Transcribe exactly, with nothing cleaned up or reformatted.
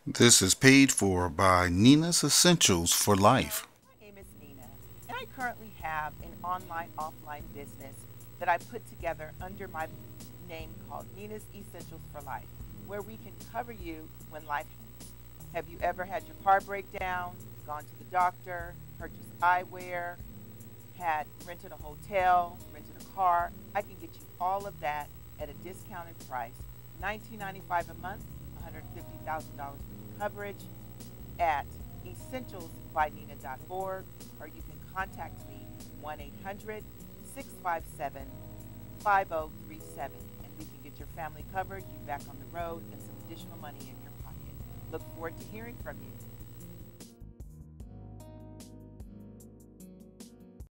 This is paid for by Nina's Essentials for Life. My name is Nina, and I currently have an online offline business that I put together under my name called Nina's Essentials for Life, where we can cover you when life hits. Have you ever had your car break down, gone to the doctor, purchased eyewear, had rented a hotel, rented a car? I can get you all of that at a discounted price, nineteen ninety-five a month, one hundred fifty thousand dollars worth of coverage at essentials by nina dot org, or you can contact me one eight hundred, six five seven, five zero three seven, and we can get your family covered, you back on the road, and some additional money in your pocket. Look forward to hearing from you.